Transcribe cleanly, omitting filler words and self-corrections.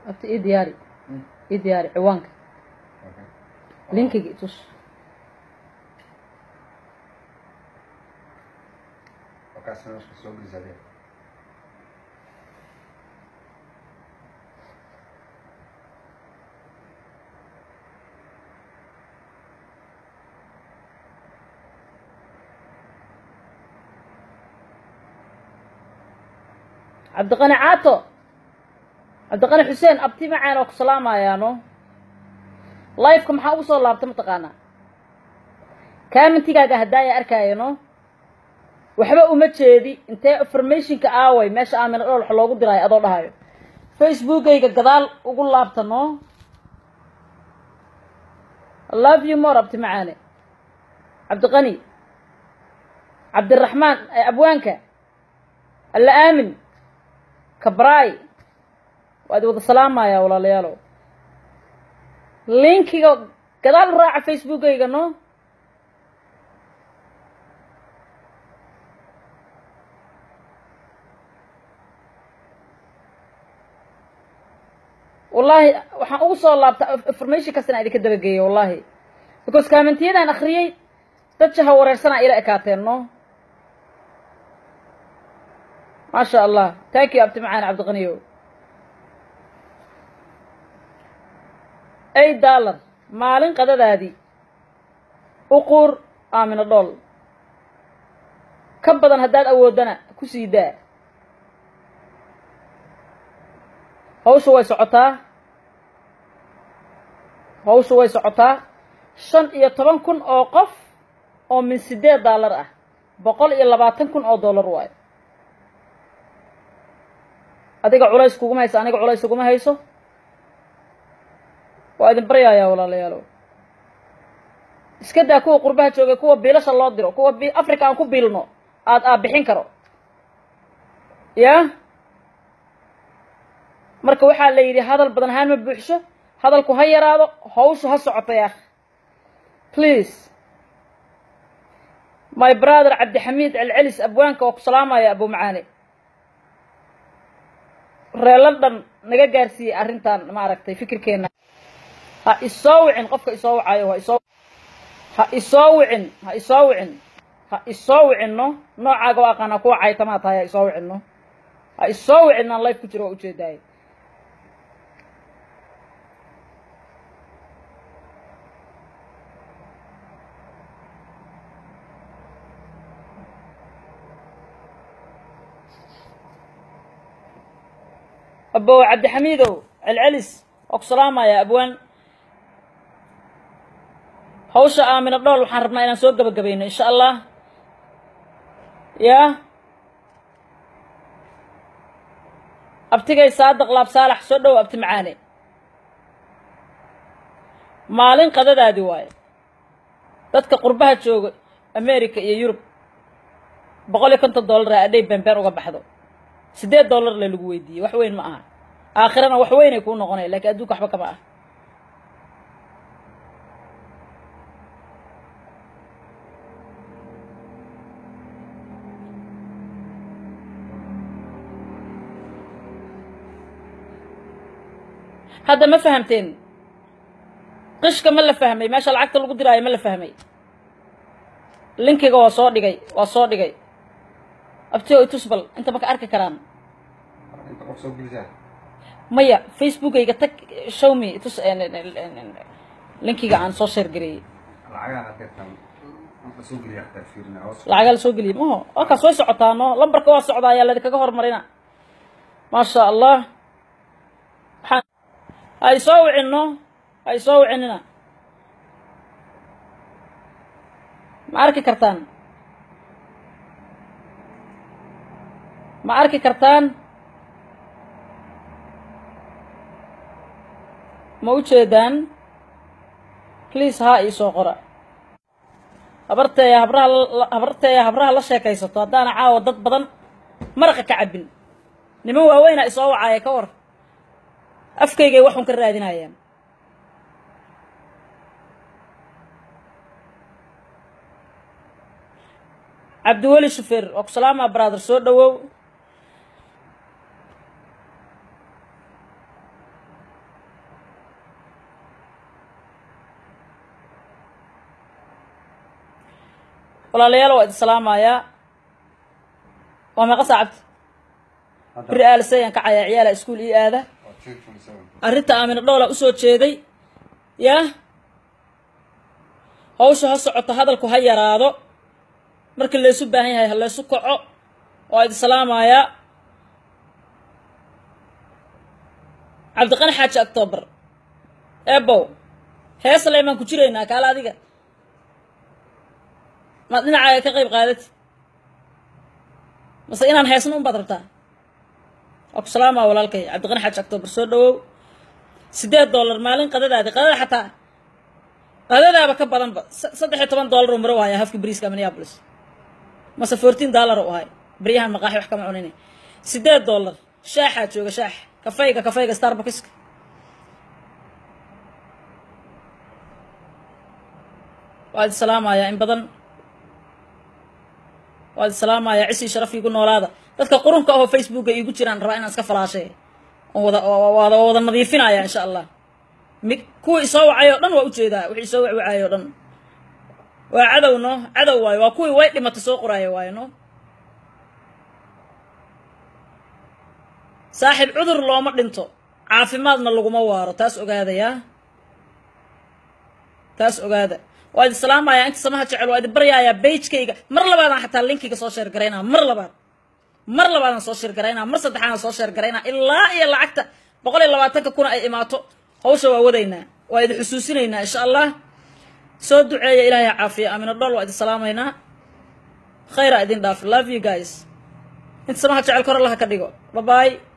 أبتي إيه دياري إيه دياري عوانك لينكي جيتوش وكاسنا مش كسوق الزبيب عبد الغني عاطو عبد الغني حسين أبتي معانا وكسلامة يا نو لايفكم حاوصوا الله بتمتقانا كامن تيجا هدايا أركايا نو وحبا أمتشيدي انتي information كآوي ماشي آمن أقول حلوغو دراي أدو لهايو فيسبوك ايقا قدال وقول الله بتنو I love you more أبتي معاني عبد الغني عبد الرحمن أبوانك اللي آمن كبراي وادي وضع السلامة يا ولا ليالو لينكي قدال راعة فيسبوك ايقا نو والله waxaan ugu soo laabtaa information kastana idinka dabageeyo wallahi because kaamentiyada akhriyay dad jaha wareersana ila ekaateeno ma sha Allah thank you abti macaan Abdi Qaniyo $8 maalin qadadaadi uqur aamina dol ka badan hadaad awoodana ku siidaa hawshu way socotaa 15,000 oo qof oo min $8 ah $120,000 oo dollar waay adiga culays kugu hayso aniga culays kugu hayso waa idin baryaaya walaalayaal iska daa kuwa qurbaha jooga kuwa biilasha loo diro kuwa Afrika aan ku biilno aad bixin karo ya marka waxa la yiri hadal badan haan ma buuxsho hadalku ha yaraado hawshu ha socoto yaa please my brother Abdi Hamid Al-Alis abwaanka oo ku salaamaya Abu Macaani reelandan naga gaarsiiyay arintan ma aragtay fikirkeena ha isoo qofka isoo wacayo ha isoo wicin noocaaga waa qana ku wacay tama tahay isoo wicin aan live ku jiro u jeeday أبو عبد حميدو العلس أقسلامة يا أبوان هوشة آمن الدول وحربنا إلى سوق بقبين إن شاء الله يا أبتقي صادق لاب صالح سودو وأبت معاني مالين قدد هذه واي dadka qurbaha jooga America iyo Europe $150 aday bambeer uga baxdo $8 la lagu weydiiyay wax weyn ma aha aakhirana wax weyn ay ku noqonay laakiin adduunka waxba kama ah هذا ما فهمتين قشka ma la fahmay meesha lacagta lagu diraayo ma la fahmay linkiga waa soo dhigay abtiyo itusbal inta ma ka arki karaan inta qof soo gelisaa maya Facebook ayga tag show me itus linkiga aan soo share gareeyay lacag la soo geliyo ma ka soo socotaano lambarka waa socdaa ayaa la kaga hormarina ma sha Allah ay soo wicinina ma arki kartaan ma u jeedaan please ha ii soo qora habraha la sheekaysato haddaan caawa dad badan maraqa ka cabin niman waaweyn ay soo wacay ka war afkayga waxun ka raadinayaan Abdiwali Shufeer oo salaama brother soo dhawow walaalayaal waa idin salaamayaa waa meeqa saacad beri sayaan kacaya ciyaala iskuul ii aada arrinta aamina dhoola usoo jeeday yaa hawsha ha socoto hadalku ha yaraado markii laysu baahan yahay ha laysu kaco waa idin salaamayaa cabdiqani xaaji octoobar eebow hees laymaan ku jiraynaa kaala adiga maad dhinacaaga ka qayb qaadati mase inaan heesno un baad rabtaa waa ku salaamaa walaalkay cabdiqani xaaji octoobar soo dhawow $8 maalin qadadaadi qadada xataa qadadaaba ka badanba $13 oo maro waaya hafki bariiska Minneapolis mase $14 oo ahay bariyahan maqaaxi wax kama cunine $8 shaaxa jooga shaax kafayga Starbucks waad salaamaya in badan waad salaamaya cisi sharaf igu noolaada dadka qurunka oo Facebook igu jiraan rabaa inaan iska falaashay oo wada nadiifinaya insha Allah kuwii soo wacay oo dhan waa u jeedaa wixii soo wacay oo dhan waa cadow waayo waa kuwii way dhimatay soo qoraayo waayo no saaxiib cudur looma dhinto caafimaadna laguma waaro taas ogaada waa idin salaamaya inta samaha jecel waa idin baryaaya page-kayga mar labaadaan xataa linkiga soo share garaynaa mar labaadaan soo share garaynaa mar saddexaadaan soo share garaynaa ilaa iyo lacagta 120 kun ay imaato hawsha waa wadaynaa waa idin xusuusinaynaa insha Allah soo duceeya ilaahay caafiya aamina dhol waa idin salaamaynaa khayra idin dhaaf love you guys inta samaha jecel kor Allah ka dhigo bye bye